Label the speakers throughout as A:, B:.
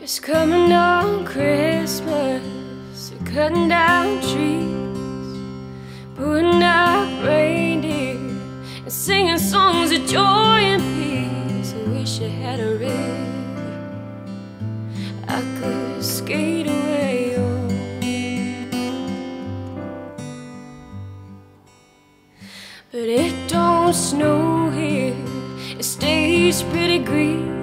A: It's coming on Christmas, they're cutting down trees, putting up reindeer, and singing songs of joy and peace. I wish I had a river I could skate away on, but it don't snow here, it stays pretty green.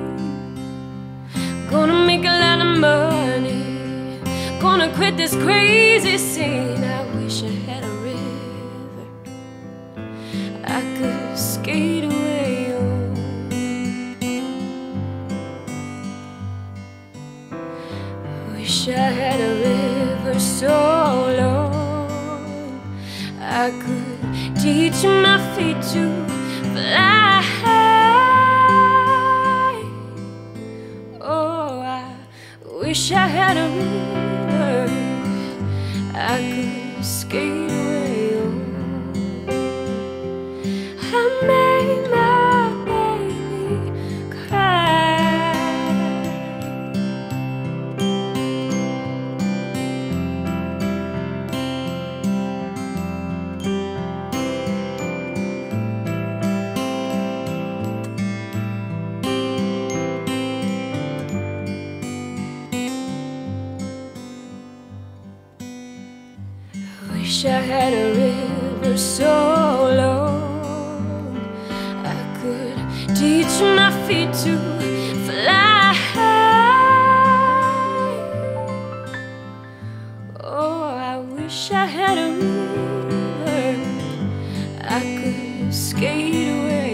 A: Gonna make a lot of money, gonna quit this crazy scene. I wish I had a river I could skate away on. I wish I had a river so long I could teach my feet to fly. Wish I had a river I could skate away on. I made my baby cry. Wish I had a river so long I could teach my feet to fly. Oh, I wish I had a river I could skate away.